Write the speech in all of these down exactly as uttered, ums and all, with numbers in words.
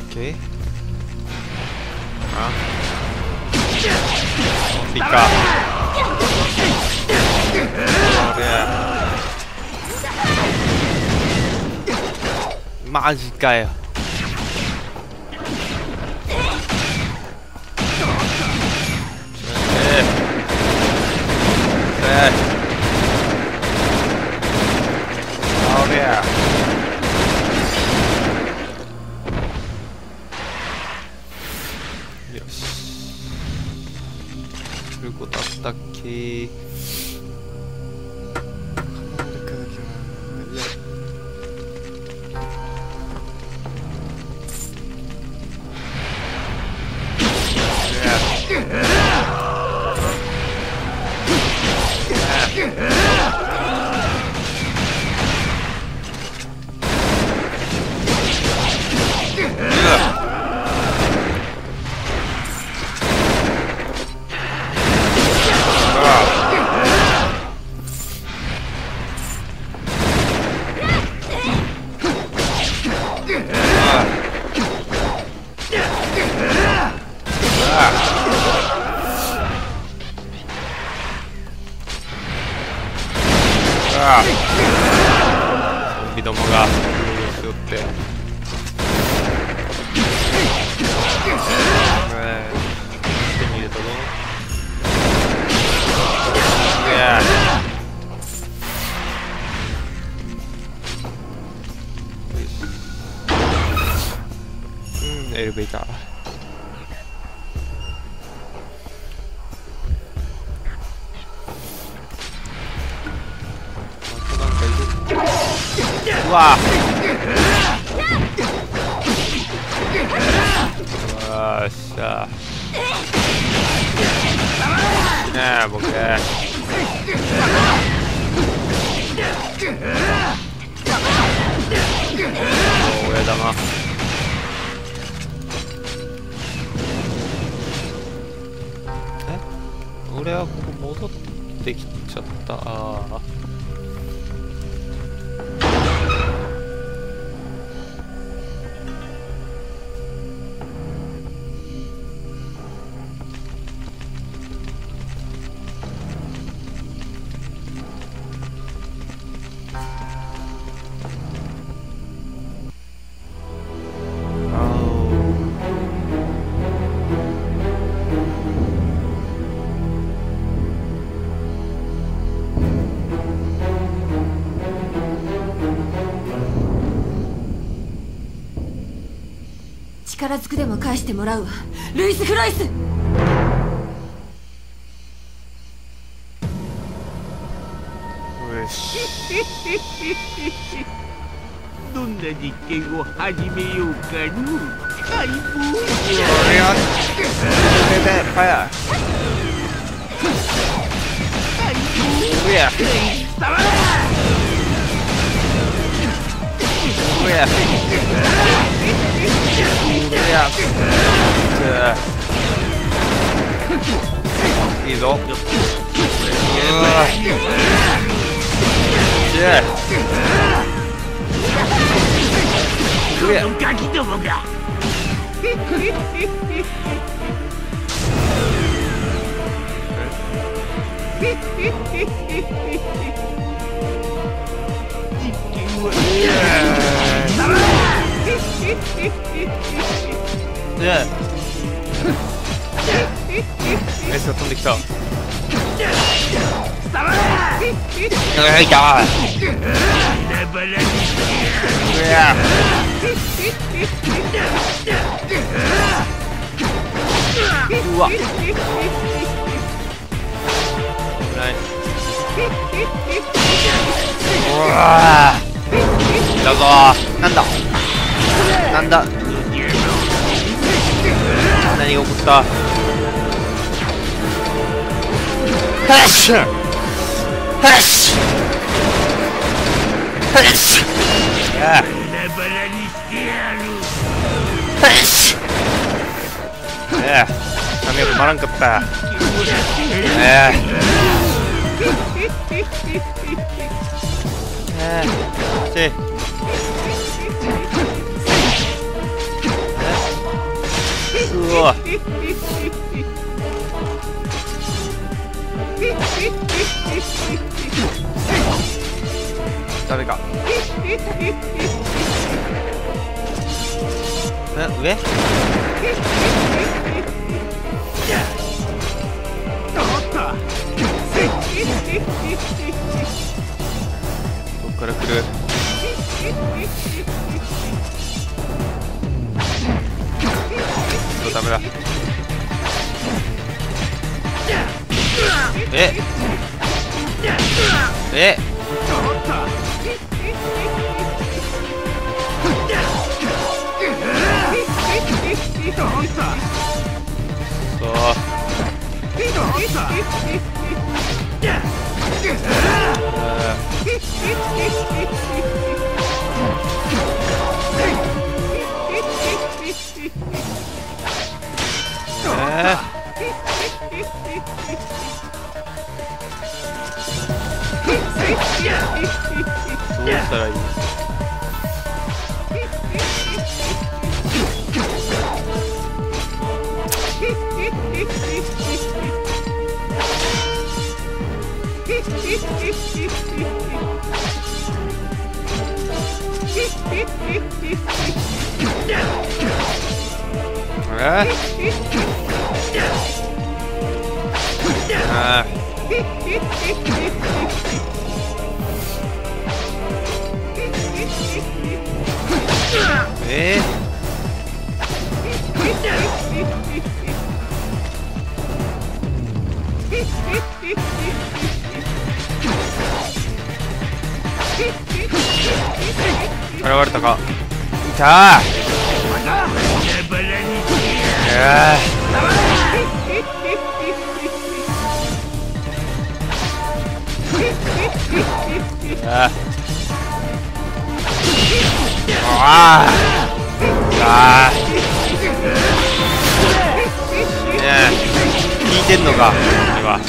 Oke. Ah. Tika. Oh ya.マジかよ。Oh yeah. よし。することあったっけ？ゾンビどもが寄って、手に入れたぞ。うん、エレベーター。うわよっしゃいいねボケ。お親玉。え俺はここ戻ってきちゃった。ああ力ずくでも返してもらうわ、ルイス・フロイス。 どんな実験を始めようかの。解放よ。 これはこれでファイヤー。 解放うやうやいやいいぞ。うわこのガキどもが実験をねえエースが飛んできた。いた。うわうわうわだぞ。なんだなんだ何が起こった。ハッシュハッシュハッシュああハッシュええ髪が止まらんかった。ええええしお。ダメか。え、上？どっから来る？ダメだ。ええそうえーどうしたらいい？えあえー現れたか。いたー。えーあああねえ聞いてんのか君は。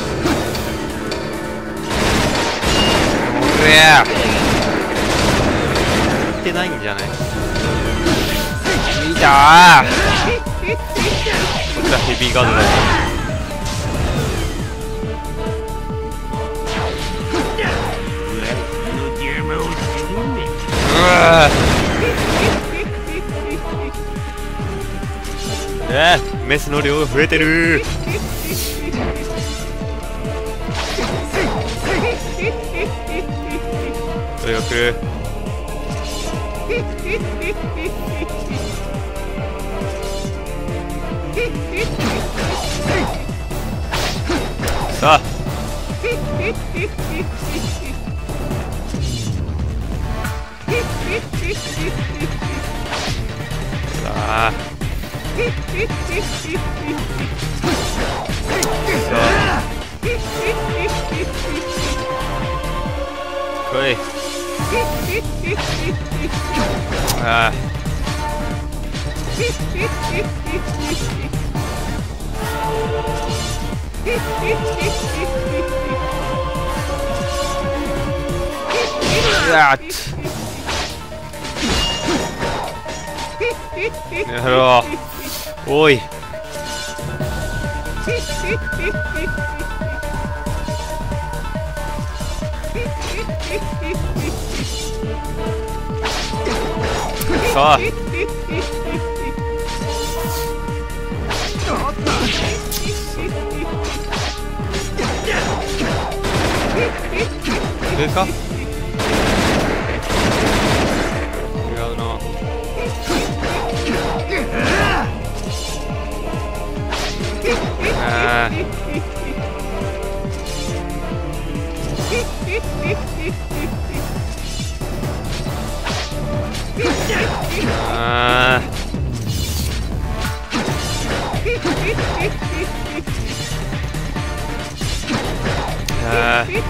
おれ聞いてないんじゃない？いたー。こっちはヘビーガードだよ。えー、メスの量が増えてる。それが来る。さあさあ来い。ああやっやろう。おいさあ上か？違うな。あーあーあー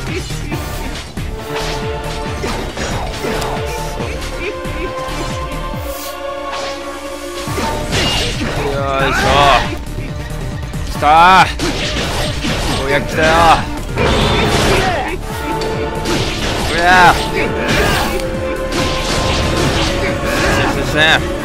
よいしょ。来たー。ようやく来たよ。こりゃー。すいません。